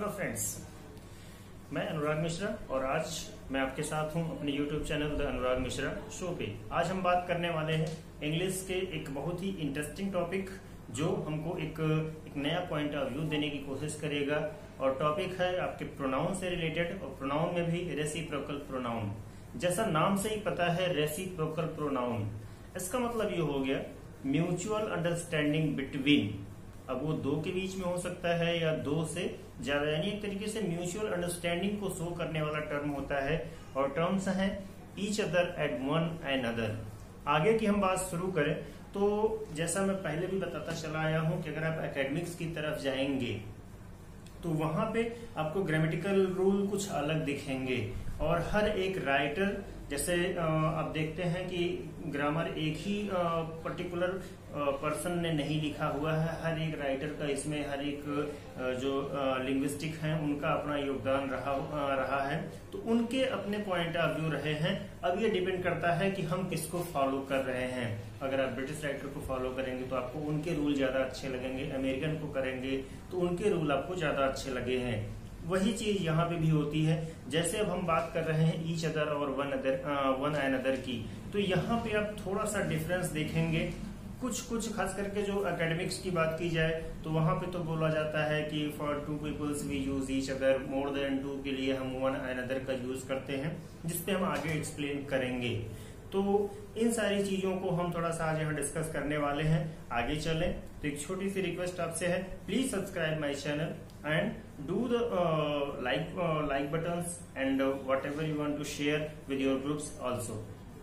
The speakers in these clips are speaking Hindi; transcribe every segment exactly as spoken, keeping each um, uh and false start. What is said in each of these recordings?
हेलो फ्रेंड्स, मैं अनुराग मिश्रा और आज मैं आपके साथ हूं अपने YouTube channel the Anurag Mishra show पे। आज हम बात करने वाले हैं इंग्लिश के एक बहुत ही इंटरेस्टिंग टॉपिक जो हमको एक एक नया पॉइंट ऑफ व्यू देने की कोशिश करेगा। और टॉपिक है आपके प्रोनाउन से रिलेटेड, और प्रोनाउन में भी रेसिप्रोकल प्रोनाउन। जैसा नाम से ही पता है रेसिप्रोकल प्रोनाउन, इसका मतलब ये हो गया म्यूचुअल अंडरस्टैंडिंग बिटवीन। अब वो दो के बीच में हो सकता है या दो से ज्यादा, यानी एक तरीके से म्यूचुअल अंडरस्टैंडिंग को शो करने वाला टर्म होता है। और टर्म्स हैं each other at one and other. आगे की हम बात शुरू करें तो जैसा मैं पहले भी बताता चला आया हूं कि अगर आप एकेडमिक्स की तरफ जाएंगे तो वहां पे आपको ग्रामेटिकल रूल कुछ अलग दिखेंगे। और हर एक राइटर, जैसे आप देखते हैं कि ग्रामर एक ही पर्टिकुलर पर्सन ने नहीं लिखा हुआ है, हर एक राइटर का इसमें, हर एक जो लिंग्विस्टिक हैं उनका अपना योगदान रहा रहा है, तो उनके अपने पॉइंट ऑफ व्यू रहे हैं। अब ये डिपेंड करता है कि हम किसको फॉलो कर रहे हैं। अगर आप ब्रिटिश राइटर को फॉलो करेंगे तो आपको उनके रूल ज्यादा अच्छे लगेंगे, अमेरिकन को करेंगे तो उनके रूल आपको ज्यादा अच्छे लगे हैं। वही चीज यहाँ पे भी होती है। जैसे अब हम बात कर रहे हैं ईच अदर और one other one and other की, तो यहाँ पे आप थोड़ा सा डिफरेंस देखेंगे। कुछ कुछ खास करके जो एकेडमिक्स की बात की जाए तो वहां पे तो बोला जाता है कि for two peoples we use each other, more than two के लिए हम वन एंड अदर का यूज करते हैं, जिसपे हम आगे एक्सप्लेन करेंगे। तो इन सारी चीजों को हम थोड़ा सा आज यहाँ डिस्कस करने वाले हैं। आगे चलें तो एक छोटी सी रिक्वेस्ट आपसे है, please subscribe my channel and do the like like buttons and whatever you want to share with your groups also.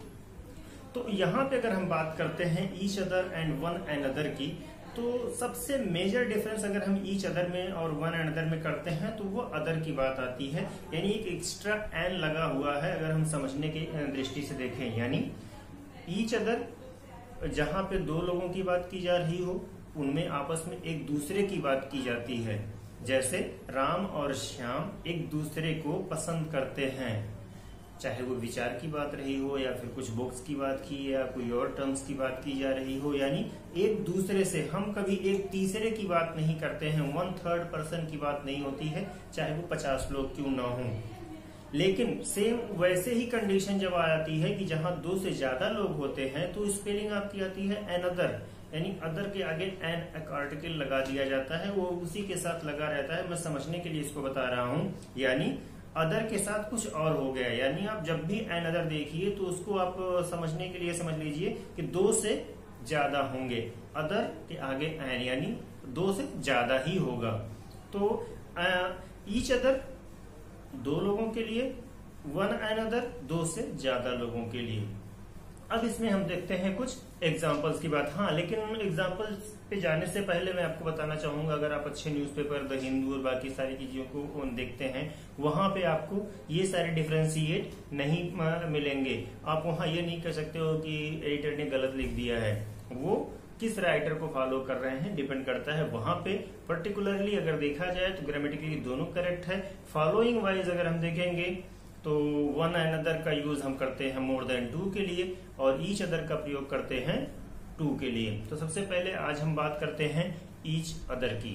तो यहाँ पे अगर हम बात करते हैं each other and one and other की, तो सबसे मेजर डिफरेंस अगर हम ईच अदर में और वन एंड अदर में करते हैं तो वो अदर की बात आती है, यानी एक एक्स्ट्रा एन लगा हुआ है अगर हम समझने की दृष्टि से देखें। यानी ईच अदर जहां पे दो लोगों की बात की जा रही हो, उनमें आपस में एक दूसरे की बात की जाती है। जैसे राम और श्याम एक दूसरे को पसंद करते हैं, चाहे वो विचार की बात रही हो या फिर कुछ बुक्स की बात की या कोई और टर्म्स की बात की जा रही हो, यानी एक दूसरे से। हम कभी एक तीसरे की बात नहीं करते हैं, वन थर्ड पर्सन की बात नहीं होती है, चाहे वो पचास लोग क्यों ना हो। लेकिन सेम वैसे ही कंडीशन जब आ जाती है कि जहां दो से ज्यादा लोग होते हैं तो स्पेलिंग आपकी आती है एन अदर, यानी अदर के आगे एन एक आर्टिकल लगा दिया जाता है, वो उसी के साथ लगा रहता है। मैं समझने के लिए इसको बता रहा हूं, यानी अदर के साथ कुछ और हो गया। यानी आप जब भी एन अदर देखिए तो उसको आप समझने के लिए समझ लीजिए कि दो से ज्यादा होंगे, अदर के आगे एन, यानी दो से ज्यादा ही होगा। तो ईच अदर दो लोगों के लिए, वन एन अदर दो से ज्यादा लोगों के लिए। अब इसमें हम देखते हैं कुछ एग्जाम्पल्स की बात। हाँ, लेकिन एग्जाम्पल्स पे जाने से पहले मैं आपको बताना चाहूंगा, अगर आप अच्छे न्यूज़पेपर द हिंदू और बाकी सारी चीजों को देखते हैं, वहां पे आपको ये सारे डिफ्रेंशिएट नहीं मिलेंगे। आप वहां ये नहीं कह सकते हो कि एडिटर ने गलत लिख दिया है। वो किस राइटर को फॉलो कर रहे हैं डिपेंड करता है। वहां पे पर्टिकुलरली अगर देखा जाए तो ग्रामेटिकली दोनों करेक्ट है। फॉलोइंग वाइज अगर हम देखेंगे तो वन एंड अदर का यूज हम करते हैं मोर देन टू के लिए, और ईच अदर का प्रयोग करते हैं टू के लिए। तो सबसे पहले आज हम बात करते हैं ईच अदर की।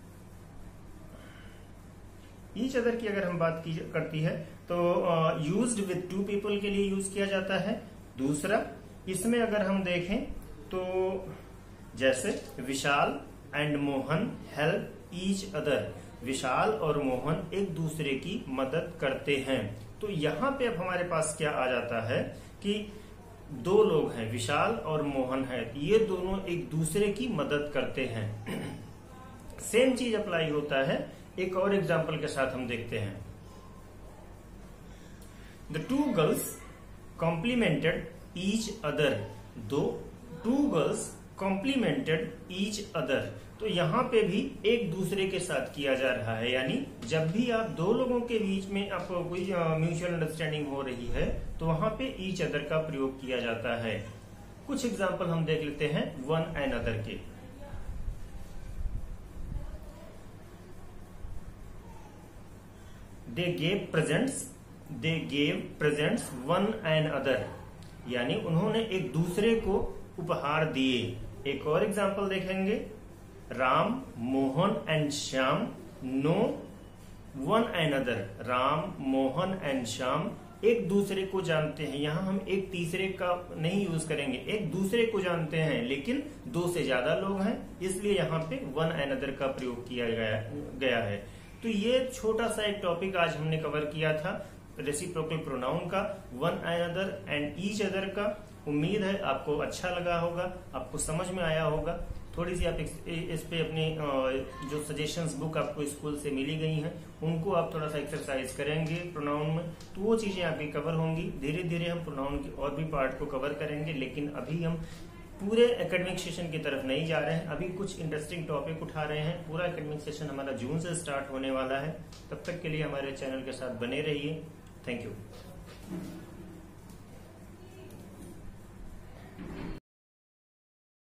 ईच अदर की अगर हम बात की करती है तो यूज्ड विद टू पीपल के लिए यूज किया जाता है। दूसरा, इसमें अगर हम देखें तो जैसे Vishal and Mohan help each other, Vishal और मोहन एक दूसरे की मदद करते हैं। तो यहाँ पे अब हमारे पास क्या आ जाता है कि दो लोग हैं, विशाल और मोहन है, ये दोनों एक दूसरे की मदद करते हैं। सेम चीज अप्लाई होता है एक और एग्जांपल के साथ, हम देखते हैं। The two girls complimented each other, दो two girls complimented each other. तो यहाँ पे भी एक दूसरे के साथ किया जा रहा है, यानी जब भी आप दो लोगों के बीच में आपको कोई म्यूचुअल अंडरस्टैंडिंग हो रही है तो वहां पे ईच अदर का प्रयोग किया जाता है। कुछ एग्जांपल हम देख लेते हैं वन एंड अदर के। They gave presents, they gave presents one and other, यानी उन्होंने एक दूसरे को उपहार दिए। एक और एग्जांपल देखेंगे, Ram, Mohan and Shyam no one another, Ram, Mohan and Shyam एक दूसरे को जानते हैं। यहाँ हम एक तीसरे का नहीं यूज करेंगे, एक दूसरे को जानते हैं, लेकिन दो से ज्यादा लोग हैं, इसलिए यहाँ पे वन एनदर का प्रयोग किया गया गया है। तो ये छोटा सा एक टॉपिक आज हमने कवर किया था रेसिप्रोकल प्रोनाउन का, one another and each other का। उम्मीद है आपको अच्छा लगा होगा, आपको समझ में आया होगा। थोड़ी सी आप इस पे अपनी जो सजेशंस बुक आपको स्कूल से मिली गई हैं उनको आप थोड़ा सा एक्सरसाइज करेंगे प्रोनाउन में, तो वो चीजें आपकी कवर होंगी। धीरे धीरे हम प्रोनाउन के और भी पार्ट को कवर करेंगे, लेकिन अभी हम पूरे एकेडमिक सेशन की तरफ नहीं जा रहे हैं, अभी कुछ इंटरेस्टिंग टॉपिक उठा रहे हैं। पूरा एकेडमिक सेशन हमारा जून से स्टार्ट होने वाला है। तब तक के लिए हमारे चैनल के साथ बने रहिए। Thank you.